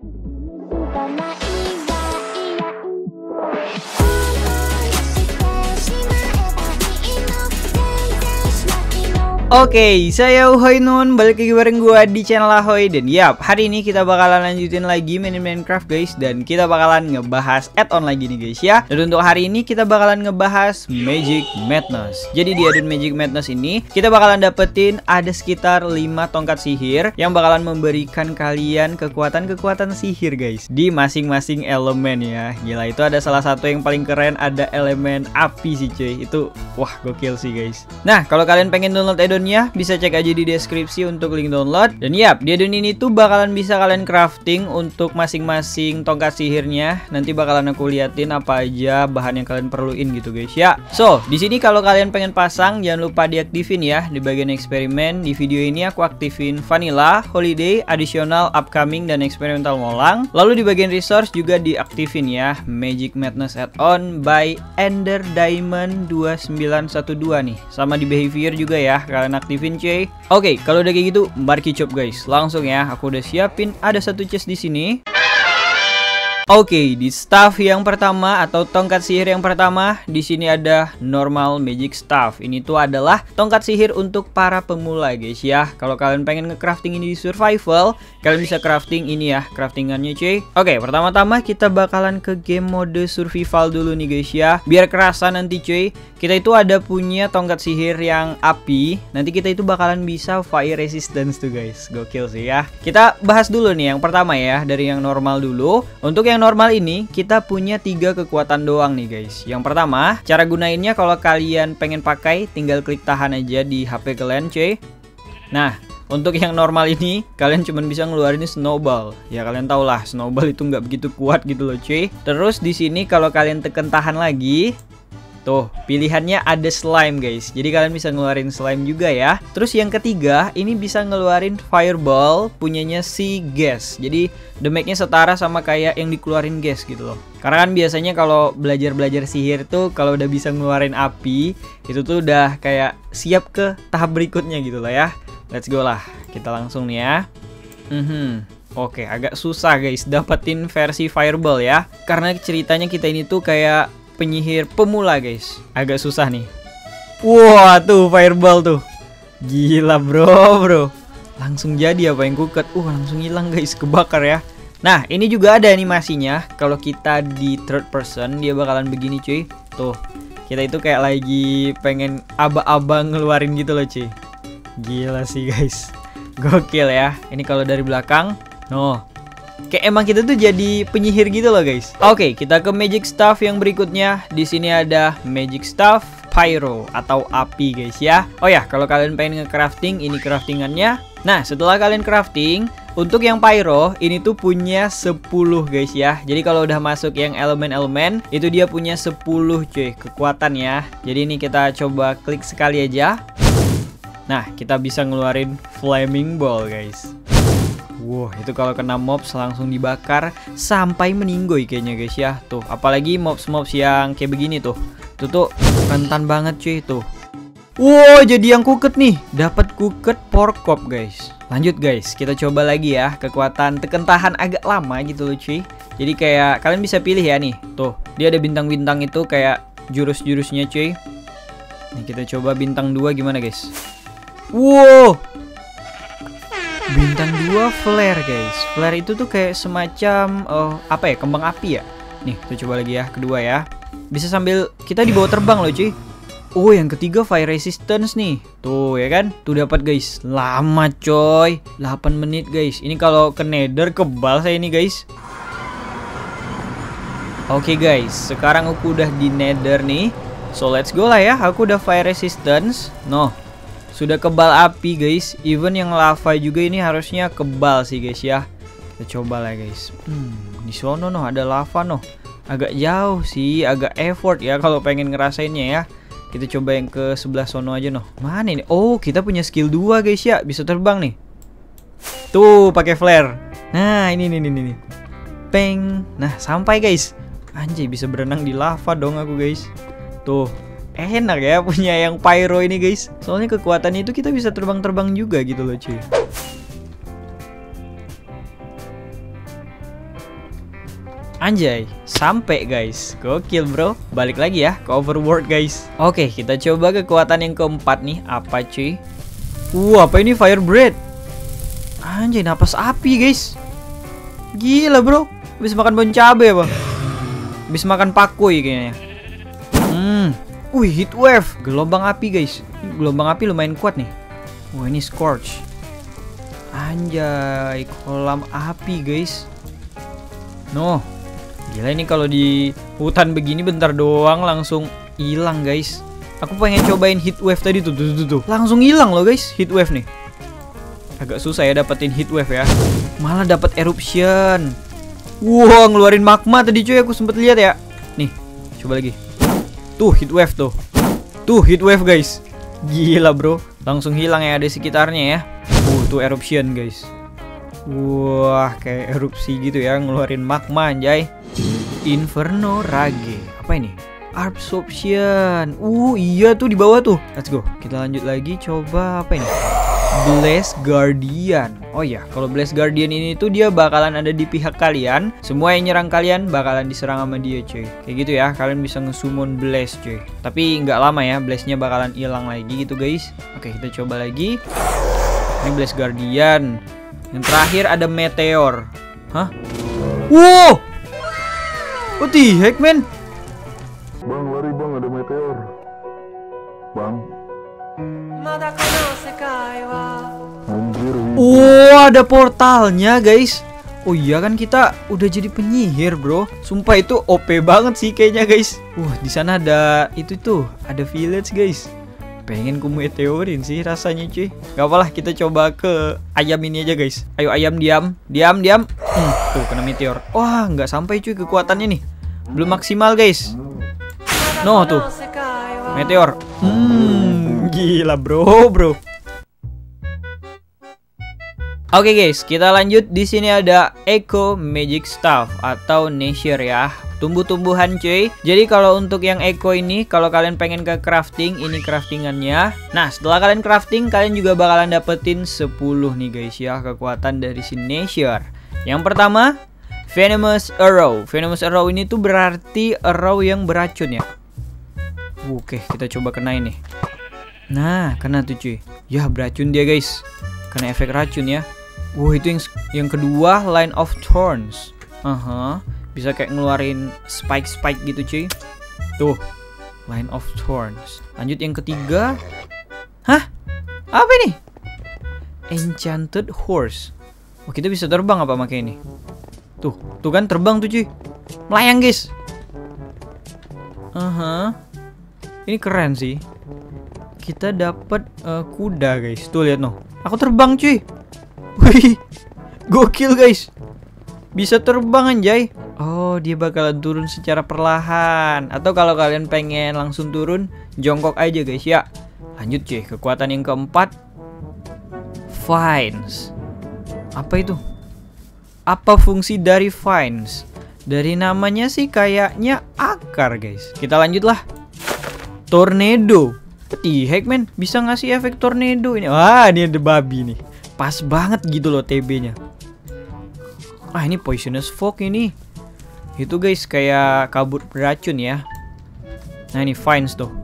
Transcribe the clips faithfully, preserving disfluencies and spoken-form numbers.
Oke, okay, saya Uhoy Nun, balik lagi bareng gua di channel Ahoy. Dan yap, hari ini kita bakalan lanjutin lagi main Minecraft guys. Dan kita bakalan ngebahas add-on lagi nih guys ya. Dan untuk hari ini kita bakalan ngebahas Magic Madness. Jadi di add-on Magic Madness ini kita bakalan dapetin ada sekitar lima tongkat sihir yang bakalan memberikan kalian kekuatan-kekuatan sihir guys di masing-masing elemen ya. Gila, itu ada salah satu yang paling keren, ada elemen api sih cuy. Itu wah gokil sih guys. Nah, kalau kalian pengen download add-on ya, bisa cek aja di deskripsi untuk link download. Dan yap, di add-on ini tuh bakalan bisa kalian crafting untuk masing-masing tongkat sihirnya. Nanti bakalan aku liatin apa aja bahan yang kalian perluin gitu guys ya. So, di sini kalau kalian pengen pasang jangan lupa diaktifin ya di bagian eksperimen. Di video ini aku aktifin Vanilla, Holiday, Additional, Upcoming, dan Experimental Molang. Lalu di bagian resource juga diaktifin ya Magic Madness add-on by Ender Diamond dua sembilan satu dua nih. Sama di behavior juga ya, kalian aktifin cuy. Oke, kalau udah kayak gitu, mari kicop guys. Langsung ya, aku udah siapin ada satu chest di sini. Oke, okay, di staff yang pertama atau tongkat sihir yang pertama di sini ada normal magic staff. Ini tuh adalah tongkat sihir untuk para pemula guys ya. Kalau kalian pengen nge-crafting ini di survival, kalian bisa crafting ini ya, craftingannya cuy. Oke, okay, pertama-tama kita bakalan ke game mode survival dulu nih guys ya. Biar kerasa nanti cuy, kita itu ada punya tongkat sihir yang api. Nanti kita itu bakalan bisa fire resistance tuh guys. Gokil sih ya. Kita bahas dulu nih yang pertama ya, dari yang normal dulu. Untuk yang yang normal ini kita punya tiga kekuatan doang nih guys. Yang pertama, cara gunainnya kalau kalian pengen pakai tinggal klik tahan aja di H P kalian cuy. Nah, untuk yang normal ini kalian cuma bisa ngeluarin snowball. Ya kalian tau lah, snowball itu nggak begitu kuat gitu loh cuy. Terus di sini kalau kalian tekan tahan lagi, tuh, pilihannya ada slime guys. Jadi kalian bisa ngeluarin slime juga ya. Terus yang ketiga, ini bisa ngeluarin fireball punyanya si gas. Jadi damage-nya setara sama kayak yang dikeluarin gas gitu loh. Karena kan biasanya kalau belajar-belajar sihir tuh kalau udah bisa ngeluarin api, itu tuh udah kayak siap ke tahap berikutnya gitu lah ya. Let's go lah. Kita langsung nih ya. Mhm. Oke, agak susah guys dapetin versi fireball ya. Karena ceritanya kita ini tuh kayak penyihir pemula guys, agak susah nih. Wah tuh fireball tuh, gila bro bro, langsung jadi apa yang kuket. Uh langsung hilang guys, kebakar ya. Nah ini juga ada animasinya. Kalau kita di third person dia bakalan begini cuy. Tuh kita itu kayak lagi pengen aba-aba ngeluarin gitu loh cuy. Gila sih guys, gokil ya. Ini kalau dari belakang, noh, kayak emang kita tuh jadi penyihir gitu loh guys. Oke, okay, kita ke magic staff yang berikutnya. Di sini ada magic staff pyro atau api guys ya. Oh ya, kalau kalian pengen nge-crafting, ini craftingannya. Nah, setelah kalian crafting, untuk yang pyro ini tuh punya sepuluh guys ya. Jadi kalau udah masuk yang elemen-elemen, itu dia punya sepuluh cuy kekuatan ya. Jadi ini kita coba klik sekali aja. Nah, kita bisa ngeluarin flaming ball guys. Wow, itu kalau kena mobs langsung dibakar sampai meninggoy kayaknya guys ya. Tuh, apalagi mobs-mobs yang kayak begini tuh. Tuh tuh rentan banget cuy tuh. Wow, jadi yang kuket nih. Dapat kuket porkop guys. Lanjut guys, kita coba lagi ya. Kekuatan tekan tahan agak lama gitu loh cuy. Jadi kayak kalian bisa pilih ya nih. Tuh, dia ada bintang-bintang itu kayak jurus-jurusnya cuy. Nih kita coba bintang dua gimana guys. Wow, bintang dua flare guys. Flare itu tuh kayak semacam oh, apa ya, kembang api ya. Nih kita coba lagi ya, kedua ya. Bisa sambil kita dibawa terbang loh cuy. Oh yang ketiga fire resistance nih. Tuh ya kan, tuh dapat guys. Lama coy, delapan menit guys. Ini kalau ke nether kebal saya ini guys. Oke guys, sekarang aku udah di nether nih. So let's go lah ya. Aku udah fire resistance. No, sudah kebal api guys. Even yang lava juga ini harusnya kebal sih guys ya. Kita coba lah guys. Hmm, di sono noh ada lava noh. Agak jauh sih, agak effort ya kalau pengen ngerasainnya ya. Kita coba yang ke sebelah sono aja noh. Mana ini? Oh, kita punya skill dua guys ya. Bisa terbang nih. Tuh, pakai flare. Nah, ini nih nih nih. Peng. Nah, sampai guys. Anjay, bisa berenang di lava dong aku guys. Tuh. Enak ya punya yang pyro ini guys. Soalnya kekuatannya itu kita bisa terbang-terbang juga gitu loh cuy. Anjay, sampai guys. Gokil bro. Balik lagi ya ke overworld guys. Oke, kita coba kekuatan yang keempat nih. Apa cuy? Wah, apa ini? Fire breath. Anjay, napas api guys. Gila bro. Habis makan bon cabe apa? Habis makan pakui kayaknya. Hmm. Wih, heat wave. Gelombang api guys. Gelombang api lumayan kuat nih. Wah, ini scorch. Anjay, kolam api guys. No. Gila, ini kalau di hutan begini bentar doang langsung hilang guys. Aku pengen cobain heat wave tadi tuh, tuh, tuh, tuh. Langsung hilang loh guys heat wave nih. Agak susah ya dapetin heat wave ya. Malah dapat eruption. Wow, ngeluarin magma tadi cuy, aku sempet lihat ya. Nih, coba lagi. Tuh heat wave tuh. Tuh heat wave guys. Gila bro, langsung hilang ya, ada sekitarnya ya. Uh, tuh eruption guys. Wah, kayak erupsi gitu ya, ngeluarin magma anjay. Inferno Rage. Apa ini? Absorption. Uh, iya tuh di bawah tuh. Let's go. Kita lanjut lagi, coba apa ini? Blaze Guardian. Oh iya, kalau Blaze Guardian ini tuh dia bakalan ada di pihak kalian. Semua yang nyerang kalian bakalan diserang sama dia cuy. Kayak gitu ya, kalian bisa nge-summon Blaze cuy. Tapi nggak lama ya, Blaze-nya bakalan hilang lagi gitu guys. Oke, kita coba lagi. Ini Blaze Guardian. Yang terakhir ada Meteor. Hah? Wow! What the heck, man? Bang, lari bang, ada meteor. Bang. Anjir. Oh, ada portalnya, guys. Oh iya kan kita udah jadi penyihir, bro. Sumpah itu O P banget sih kayaknya, guys. Wah, di sana ada itu tuh, ada village, guys. Pengen ku meteorin sih rasanya cuy. Gak apalah, kita coba ke ayam ini aja guys. Ayo ayam, diam. Diam, diam. Hmm, tuh kena meteor. Wah, nggak sampai cuy kekuatannya nih. Belum maksimal guys. No, tuh meteor. Hmm, gila bro, bro. Oke guys, kita lanjut. Di sini ada Eco Magic Staff atau Nature ya. Tumbuh-tumbuhan cuy. Jadi kalau untuk yang Eco ini, kalau kalian pengen ke crafting, ini craftingannya. Nah, setelah kalian crafting, kalian juga bakalan dapetin sepuluh nih guys ya, kekuatan dari si Nature. Yang pertama, Venomous Arrow. Venomous Arrow ini tuh berarti arrow yang beracun ya. Oke, kita coba kena ini. Nah, kena tuh cuy. Ya, beracun dia guys. Kena efek racun ya. Wow, itu yang yang kedua, Line of Thorns. Aha, uh-huh. Bisa kayak ngeluarin spike-spike gitu cuy. Tuh, Line of Thorns. Lanjut yang ketiga. Hah? Apa ini? Enchanted Horse. Oh, kita bisa terbang apa pakai ini? Tuh, tuh kan terbang tuh cuy. Melayang guys. Aha. Uh-huh. Ini keren sih. Kita dapat uh, kuda guys. Tuh lihat noh. Aku terbang cuy. Wih, gokil guys. Bisa terbang anjay. Oh, dia bakalan turun secara perlahan. Atau kalau kalian pengen langsung turun, jongkok aja guys ya. Lanjut cuy, kekuatan yang keempat, Vines. Apa itu? Apa fungsi dari Vines? Dari namanya sih kayaknya akar guys. Kita lanjut lah. Tornado. What the heck man? Bisa ngasih efek tornado ini. Wah, ini ada babi nih. Pas banget gitu loh T B-nya. Ah, ini Poisonous Fog ini. Itu guys kayak kabut beracun ya. Nah, ini Vines tuh.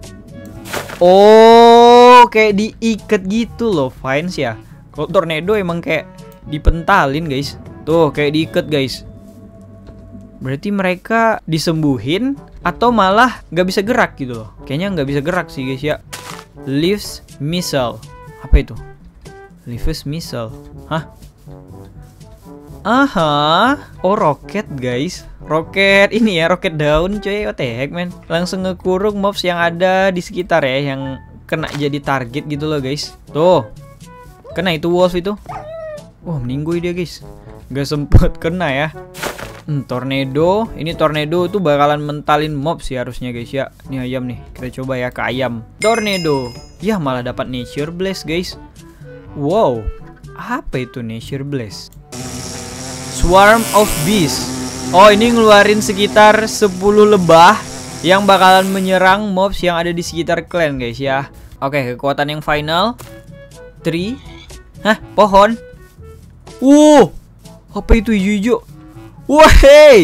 Oh, kayak diikat gitu loh Vines ya. Kalau tornado emang kayak dipentalin guys. Tuh, kayak diikat guys. Berarti mereka disembuhin atau malah nggak bisa gerak gitu loh. Kayaknya nggak bisa gerak sih guys ya. Leaves Missile. Apa itu? Leaves Missile. Hah? Aha. Oh, roket guys. Roket ini ya, roket daun coy. What the heck man? Langsung ngekurung mobs yang ada di sekitar ya, yang kena jadi target gitu loh guys. Tuh. Kena itu wolf itu. Wah, meninggoy dia guys. Gak sempet kena ya. Hmm, tornado. Ini tornado tuh bakalan mentalin mob sih harusnya guys ya. Ini ayam nih. Kita coba ya ke ayam. Tornado. Ya, malah dapat Nature Blaze guys. Wow. Apa itu Nature Blaze? Swarm of Bees. Oh, ini ngeluarin sekitar sepuluh lebah yang bakalan menyerang mobs yang ada di sekitar clan guys ya. Oke, kekuatan yang final. Tree. Hah, pohon. Uh, apa itu hijau-hijau? Wah, hey,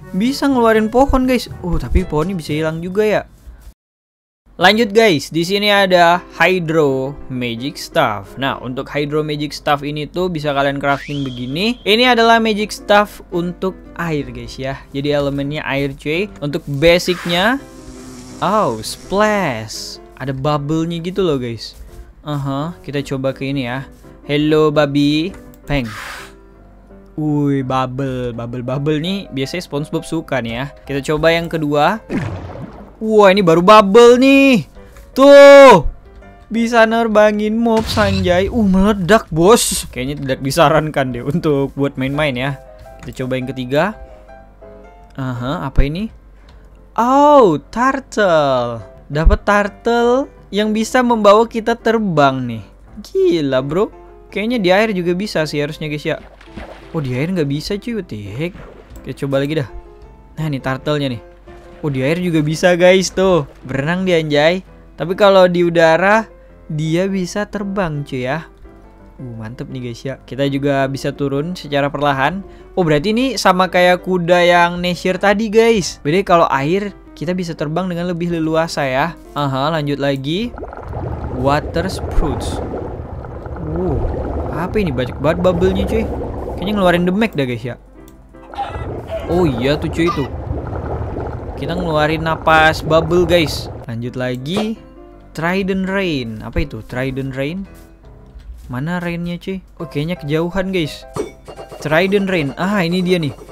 bisa ngeluarin pohon guys. Oh tapi pohonnya bisa hilang juga ya. Lanjut guys, di sini ada Hydro Magic Staff. Nah, untuk Hydro Magic Staff ini tuh bisa kalian crafting begini. Ini adalah Magic Staff untuk air guys ya. Jadi elemennya air cuy. Untuk basicnya, oh splash, ada bubble-nya gitu loh guys. Aha, kita coba ke ini ya. Hello babi, peng. Wih, bubble, bubble, bubble nih biasanya SpongeBob suka nih ya. Kita coba yang kedua. Wah, ini baru bubble nih. Tuh. Bisa nerbangin mob sanjay. Uh, meledak, bos. Kayaknya tidak disarankan deh untuk buat main-main ya. Kita coba yang ketiga. Aha, apa ini? Oh, turtle. Dapat turtle yang bisa membawa kita terbang nih. Gila, bro. Kayaknya di air juga bisa sih harusnya, guys ya. Oh, di air nggak bisa, cuy. What the heck? Kita coba lagi dah. Nah, ini turtle-nya nih. Oh, di air juga bisa guys tuh. Berenang dia anjay. Tapi kalau di udara dia bisa terbang cuy ya. Uh, mantep nih guys ya. Kita juga bisa turun secara perlahan. Oh, berarti ini sama kayak kuda yang Nashir tadi guys. Beda kalau air kita bisa terbang dengan lebih leluasa ya. Aha, lanjut lagi. Water Sprouts. Uh, apa ini? Banyak banget bubble-nya cuy. Kayaknya ngeluarin demek dah guys ya. Oh iya tuh cuy itu. Kita ngeluarin napas bubble guys. Lanjut lagi. Trident Rain. Apa itu? Trident Rain? Mana rainnya cuy? Oh kayaknya kejauhan guys. Trident Rain. Ah ini dia nih.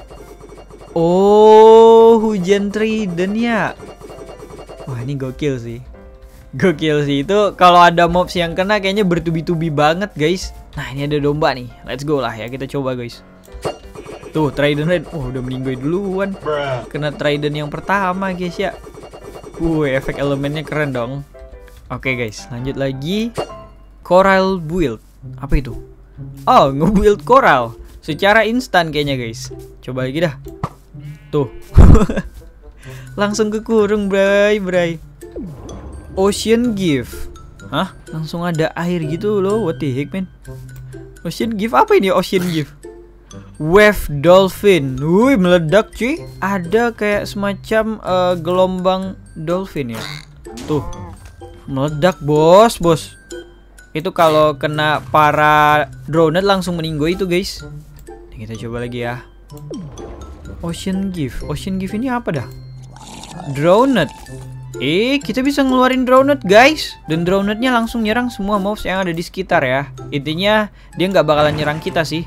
Oh hujan trident ya. Wah ini gokil sih. Gokil sih. Itu kalau ada mobs yang kena kayaknya bertubi-tubi banget guys. Nah ini ada domba nih. Let's go lah ya, kita coba guys. Tuh, Trident Rain. Oh, udah meninggal duluan. Kena Trident yang pertama, guys ya. Wuh, efek elemennya keren dong. Oke, guys. Lanjut lagi. Coral Build. Apa itu? Oh, nge-build coral. Secara instan kayaknya, guys. Coba lagi dah. Tuh. Langsung kekurung, bray, bray. Ocean Gift. Hah? Langsung ada air gitu loh. What the heck, man? Ocean Gift apa ini? Ocean Gift. Wave Dolphin. Wih, meledak cuy. Ada kayak semacam uh, gelombang dolphin ya. Tuh. Meledak, bos, bos. Itu kalau kena para drownet langsung meninggal itu, guys. Nah, kita coba lagi ya. Ocean Gift. Ocean Gift ini apa dah? Drownet. Eh, kita bisa ngeluarin drownet, guys. Dan drownetnya langsung nyerang semua mobs yang ada di sekitar ya. Intinya dia nggak bakalan nyerang kita sih.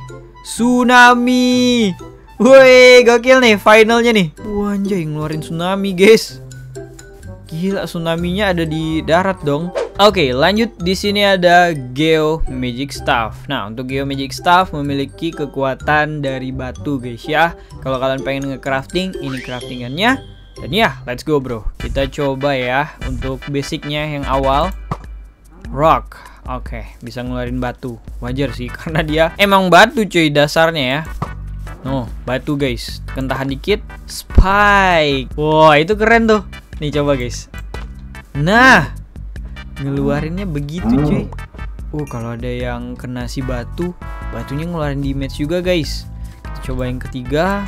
Tsunami. Woi, gokil nih finalnya nih. Wah, anjay ngeluarin tsunami, guys. Gila, tsunami-nya ada di darat dong. Oke, lanjut. Di sini ada Geo Magic Staff. Nah, untuk Geo Magic Staff memiliki kekuatan dari batu, guys ya. Kalau kalian pengen nge-crafting, ini craftingannya. Dan ya, let's go, bro. Kita coba ya untuk basicnya yang awal. Rock. Oke, bisa ngeluarin batu. Wajar sih, karena dia emang batu cuy dasarnya ya. No, batu guys. Tekan tahan dikit. Spike. Wah, itu keren tuh. Nih coba guys. Nah, ngeluarinnya begitu cuy. Oh, kalau ada yang kena si batu, batunya ngeluarin damage juga guys. Kita coba yang ketiga.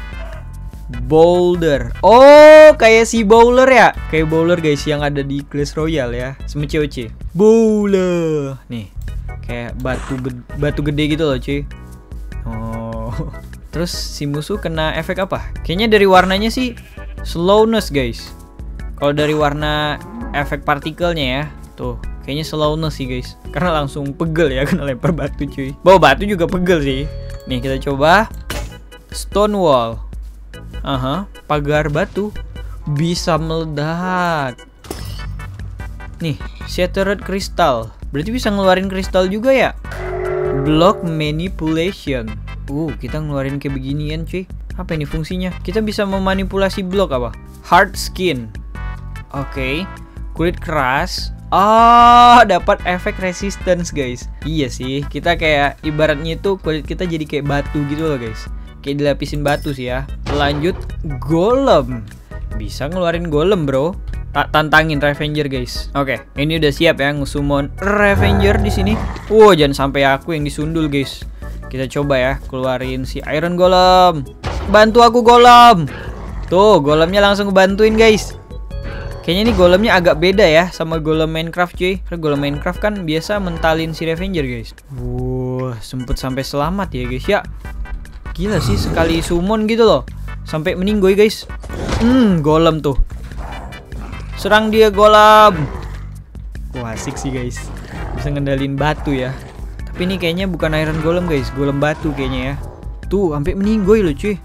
Boulder. Oh, kayak si Bowler ya. Kayak Bowler guys yang ada di Clash Royale ya. Sama C O C. Bowler. Nih. Kayak batu batu gede gitu loh, cuy. Oh. Terus si musuh kena efek apa? Kayaknya dari warnanya sih slowness, guys. Kalau dari warna efek partikelnya ya. Tuh, kayaknya slowness sih, guys. Karena langsung pegel ya kena lempar batu, cuy. Bawa batu juga pegel sih. Nih, kita coba Stone Wall. Aha, pagar batu bisa meledak. Nih, Shattered Crystal. Berarti bisa ngeluarin kristal juga ya. Block Manipulation. Uh, kita ngeluarin kayak beginian cuy. Apa ini fungsinya? Kita bisa memanipulasi blok apa? Hard Skin. Oke, okay. Kulit keras. Oh, dapat efek resistance guys. Iya sih, kita kayak ibaratnya itu kulit kita jadi kayak batu gitu loh guys. Kayak dilapisin batu sih ya. Lanjut Golem. Bisa ngeluarin Golem, bro. Tak tantangin Revenger, guys. Oke, ini udah siap ya nge-summon Revenger di sini. Wow, jangan sampai aku yang disundul, guys. Kita coba ya keluarin si Iron Golem. Bantu aku, Golem. Tuh, golemnya langsung ngebantuin guys. Kayaknya nih golemnya agak beda ya sama golem Minecraft cuy. Karena golem Minecraft kan biasa mentalin si Revenger guys. Wah, sempet sampai selamat ya guys ya. Gila sih, sekali summon gitu loh sampai meninggoy guys. Hmm, golem tuh. Serang dia golem. Wah, asik sih guys. Bisa ngendalin batu ya. Tapi ini kayaknya bukan iron golem guys, golem batu kayaknya ya. Tuh, sampai meninggoy loh cuy.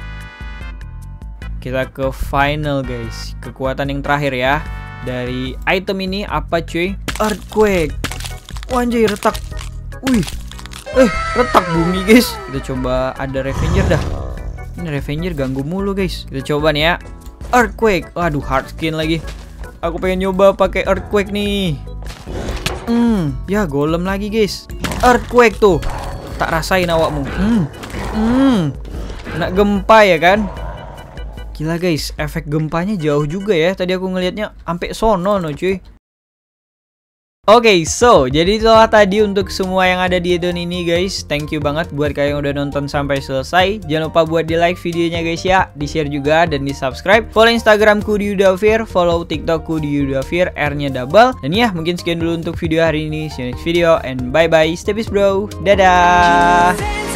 Kita ke final guys. Kekuatan yang terakhir ya. Dari item ini apa cuy? Earthquake. Wanjay, retak. Wih. Eh, retak bumi guys. Kita coba ada Revenger dah. Ini Revenger ganggu mulu guys. Kita coba nih ya. Earthquake. Aduh, hard skin lagi. Aku pengen nyoba pakai Earthquake nih. Hmm, ya golem lagi guys. Earthquake tuh. Tak rasain awakmu. Hmm. Hmm. Kena gempa ya kan? Gila guys, efek gempanya jauh juga ya. Tadi aku ngelihatnya sampai sono no cuy. Oke, okay, so jadi itulah tadi untuk semua yang ada di addon ini guys. Thank you banget buat kalian yang udah nonton sampai selesai. Jangan lupa buat di like videonya guys ya, di share juga dan di subscribe. Follow Instagramku di Yudafir, follow TikTokku di Yudafir, R-nya double. Dan ya, mungkin sekian dulu untuk video hari ini. See you next video and bye bye. Stay peace bro. Dadah.